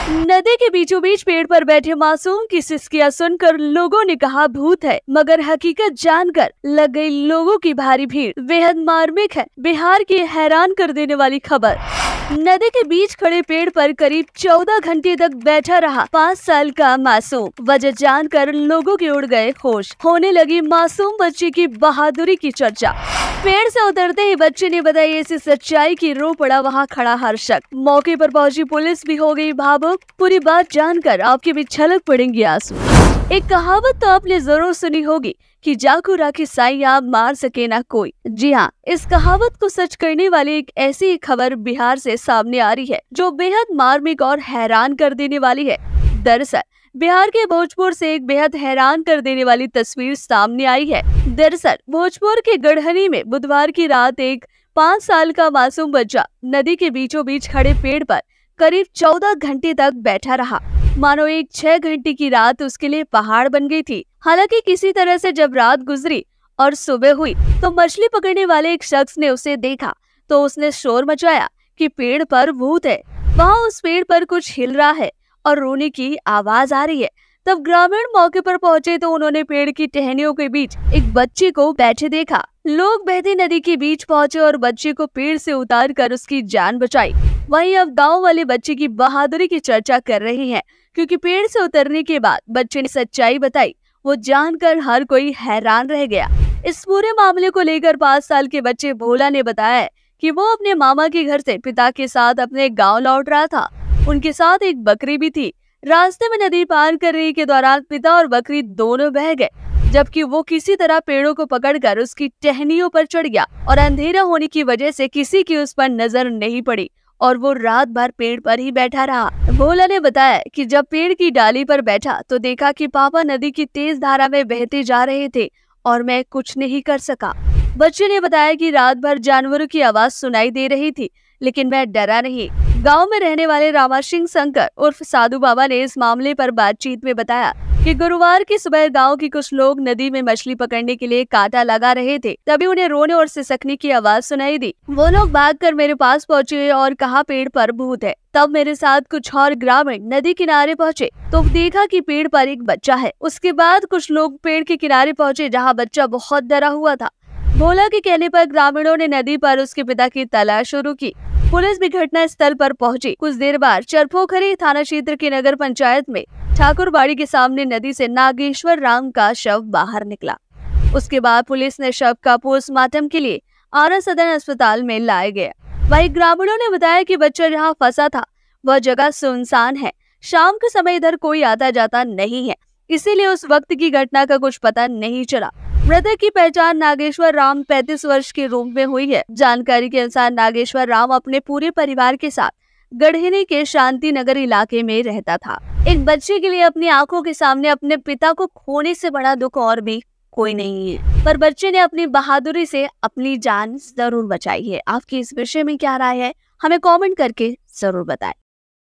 नदी के बीचों बीच पेड़ पर बैठे मासूम की सिसकियां सुनकर लोगों ने कहा भूत है, मगर हकीकत जानकर लग गई लोगों की भारी भीड़। बेहद मार्मिक है बिहार की हैरान कर देने वाली खबर। नदी के बीच खड़े पेड़ पर करीब 14 घंटे तक बैठा रहा 5 साल का मासूम। वजह जानकर लोगों के उड़ गए होश। होने लगी मासूम बच्चे की बहादुरी की चर्चा। पेड़ से उतरते ही बच्चे ने बताई ऐसी सच्चाई की रो पड़ा वहाँ खड़ा हर शख्स। मौके पर पहुंची पुलिस भी हो गई भावुक। पूरी बात जानकर आपके भी छलक पड़ेंगे आंसू। एक कहावत तो आपने जरूर सुनी होगी कि जाको राखी साईं आप मार सके ना कोई। जी हाँ, इस कहावत को सच करने वाली एक ऐसी खबर बिहार से सामने आ रही है जो बेहद मार्मिक और हैरान कर देने वाली है। दरअसल बिहार के भोजपुर से एक बेहद हैरान कर देने वाली तस्वीर सामने आई है। दरअसल भोजपुर के गढ़हनी में बुधवार की रात एक 5 साल का मासूम बच्चा नदी के बीचों बीच खड़े पेड़ पर करीब 14 घंटे तक बैठा रहा। मानो एक 6 घंटे की रात उसके लिए पहाड़ बन गई थी। हालांकि किसी तरह से जब रात गुजरी और सुबह हुई तो मछली पकड़ने वाले एक शख्स ने उसे देखा तो उसने शोर मचाया कि पेड़ पर भूत है। वहाँ उस पेड़ पर कुछ हिल रहा है और रोने की आवाज आ रही है। तब ग्रामीण मौके पर पहुंचे तो उन्होंने पेड़ की टहनियों के बीच एक बच्चे को बैठे देखा। लोग बहती नदी के बीच पहुंचे और बच्चे को पेड़ से उतार कर उसकी जान बचाई। वहीं अब गांव वाले बच्चे की बहादुरी की चर्चा कर रहे हैं, क्योंकि पेड़ से उतरने के बाद बच्चे ने सच्चाई बताई। वो जानकर हर कोई हैरान रह गया। इस पूरे मामले को लेकर 5 साल के बच्चे भोला ने बताया कि वो अपने मामा के घर से पिता के साथ अपने गाँव लौट रहा था। उनके साथ एक बकरी भी थी। रास्ते में नदी पार करने के दौरान पिता और बकरी दोनों बह गए, जबकि वो किसी तरह पेड़ों को पकड़कर उसकी टहनियों पर चढ़ गया और अंधेरा होने की वजह से किसी की उस पर नजर नहीं पड़ी और वो रात भर पेड़ पर ही बैठा रहा। भोला ने बताया कि जब पेड़ की डाली पर बैठा तो देखा कि पापा नदी की तेज धारा में बहते जा रहे थे और मैं कुछ नहीं कर सका। बच्चे ने बताया कि रात भर जानवरों की आवाज सुनाई दे रही थी, लेकिन मैं डरा नहीं। गांव में रहने वाले रामा सिंह शंकर उर्फ साधु बाबा ने इस मामले पर बातचीत में बताया कि गुरुवार की सुबह गांव के कुछ लोग नदी में मछली पकड़ने के लिए कांटा लगा रहे थे। तभी उन्हें रोने और सिसकने की आवाज सुनाई दी। वो लोग भागकर मेरे पास पहुंचे और कहा पेड़ पर भूत है। तब मेरे साथ कुछ और ग्रामीण नदी किनारे पहुंचे तो देखा कि पेड़ पर एक बच्चा है। उसके बाद कुछ लोग पेड़ के किनारे पहुंचे जहाँ बच्चा बहुत डरा हुआ था। भोला के कहने पर ग्रामीणों ने नदी पर उसके पिता की तलाश शुरू की। पुलिस भी घटना स्थल पर पहुंची। कुछ देर बाद चरपोखरी थाना क्षेत्र की नगर पंचायत में ठाकुरबाड़ी के सामने नदी से नागेश्वर राम का शव बाहर निकला। उसके बाद पुलिस ने शव का पोस्टमार्टम के लिए आरा सदर अस्पताल में लाया गया। वहीं ग्रामीणों ने बताया कि बच्चा जहां फंसा था वह जगह सुनसान है। शाम के समय इधर कोई आता जाता नहीं है, इसीलिए उस वक्त की घटना का कुछ पता नहीं चला। मृतक की पहचान नागेश्वर राम 35 वर्ष के रूप में हुई है। जानकारी के अनुसार नागेश्वर राम अपने पूरे परिवार के साथ गढ़हनी के शांति नगर इलाके में रहता था। एक बच्चे के लिए अपनी आंखों के सामने अपने पिता को खोने से बड़ा दुख और भी कोई नहीं है, पर बच्चे ने अपनी बहादुरी से अपनी जान जरूर बचाई है। आपकी इस विषय में क्या राय है, हमें कमेंट करके जरूर बताएं।